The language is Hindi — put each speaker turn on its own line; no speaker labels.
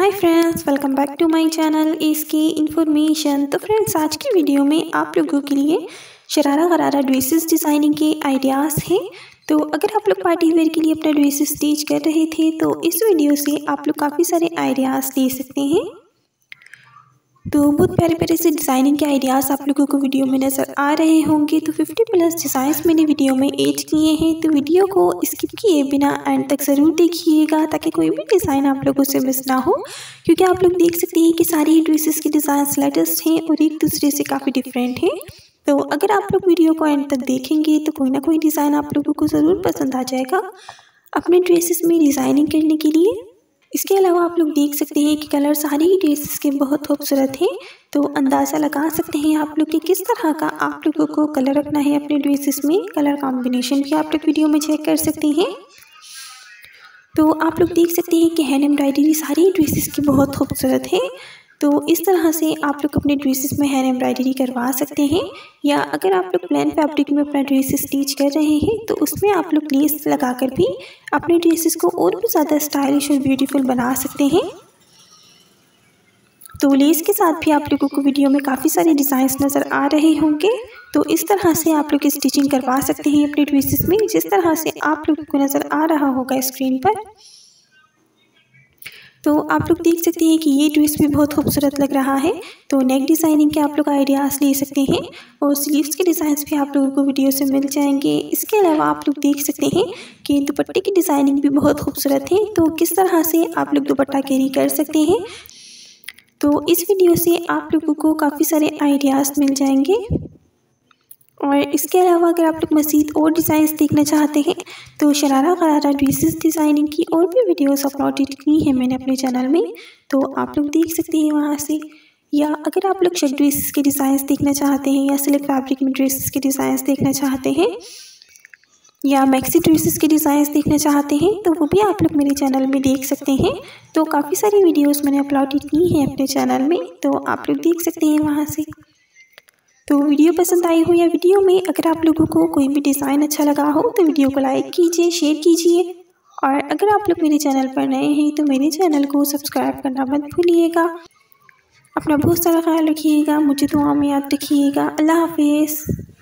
Hi friends, welcome back to my channel इसकी इन्फॉर्मेशन। तो फ्रेंड्स, आज की वीडियो में आप लोगों के लिए शरारा गरारा ड्रेसेस डिज़ाइनिंग के आइडियाज़ हैं। तो अगर आप लोग पार्टी वेयर के लिए अपना ड्रेसेस स्टिच कर रहे थे तो इस वीडियो से आप लोग काफ़ी सारे आइडियाज़ ले सकते हैं। तो बहुत प्यारे प्यारे से डिज़ाइनिंग के आइडियाज़ आप लोगों को वीडियो में नज़र आ रहे होंगे। तो 50+ डिज़ाइंस मैंने वीडियो में ऐड किए हैं, तो वीडियो को स्किप किए बिना एंड तक ज़रूर देखिएगा ताकि कोई भी डिज़ाइन आप लोगों से मिस ना हो, क्योंकि आप लोग देख सकते हैं कि सारी ड्रेसेस के डिज़ाइंस लेटेस्ट हैं और एक दूसरे से काफ़ी डिफरेंट हैं। तो अगर आप लोग वीडियो को एंड तक देखेंगे तो कोई ना कोई डिज़ाइन आप लोगों को ज़रूर पसंद आ जाएगा अपने ड्रेसेस में डिज़ाइनिंग करने के लिए। इसके अलावा आप लोग देख सकते हैं कि कलर सारी ही ड्रेसेस के बहुत खूबसूरत हैं। तो अंदाज़ा लगा सकते हैं आप लोग कि किस तरह का आप लोगों को कलर रखना है अपने ड्रेसेस में। कलर कॉम्बिनेशन भी आप लोग वीडियो में चेक कर सकते हैं। तो आप लोग देख सकते हैं कि हैंड एम्ब्रॉयडरी सारी ड्रेसेस की बहुत खूबसूरत है। तो इस तरह से आप लोग अपने ड्रेसेस में हैंड एम्ब्रॉयडरी करवा सकते हैं, या अगर आप लोग प्लेन फैब्रिक में अपना ड्रेस स्टिच कर रहे हैं तो उसमें आप लोग लेस लगाकर भी अपने ड्रेसेस को और भी ज़्यादा स्टाइलिश और ब्यूटीफुल बना सकते हैं। तो लेस के साथ भी आप लोगों को वीडियो में काफ़ी सारे डिज़ाइंस नज़र आ रहे होंगे। तो इस तरह से आप लोग स्टिचिंग करवा सकते हैं अपने ड्रेसेस में, जिस तरह से आप लोगों को नज़र आ रहा होगा स्क्रीन पर। तो आप लोग देख सकते हैं कि ये ड्रेस भी बहुत खूबसूरत लग रहा है। तो नेक डिज़ाइनिंग के आप लोग आइडियाज़ ले सकते हैं और स्लीव्स के डिज़ाइंस भी आप लोगों को वीडियो से मिल जाएंगे। इसके अलावा आप लोग देख सकते हैं कि दुपट्टे की डिज़ाइनिंग भी बहुत खूबसूरत है। तो किस तरह से आप लोग दुपट्टा कैरी कर सकते हैं, तो इस वीडियो से आप लोगों को काफ़ी सारे आइडियाज़ मिल जाएंगे। और इसके अलावा अगर आप लोग मज़ीद और डिज़ाइंस देखना चाहते हैं तो शरारा गरारा ड्रेसेस डिज़ाइनिंग की और भी वीडियोस अपलोडेड की हैं मैंने अपने चैनल में, तो आप लोग देख सकते हैं वहाँ से। या अगर आप लोग शर्ट ड्रेसेस के डिज़ाइंस देखना चाहते हैं, या सिल्क फैब्रिक में ड्रेसेस के डिज़ाइंस देखना चाहते हैं, या मैक्सी ड्रेसेस के डिज़ाइंस देखना चाहते हैं, तो वो भी आप लोग मेरे चैनल में देख सकते हैं। तो काफ़ी सारी वीडियोज़ मैंने अपलोडेड की हैं अपने चैनल में, तो आप लोग देख सकते हैं वहाँ से। तो वीडियो पसंद आई हो, या वीडियो में अगर आप लोगों को कोई भी डिज़ाइन अच्छा लगा हो तो वीडियो को लाइक कीजिए, शेयर कीजिए। और अगर आप लोग मेरे चैनल पर नए हैं तो मेरे चैनल को सब्सक्राइब करना मत भूलिएगा। अपना बहुत सारा ख्याल रखिएगा, मुझे दुआ में याद रखिएगा। अल्लाह हाफिज़।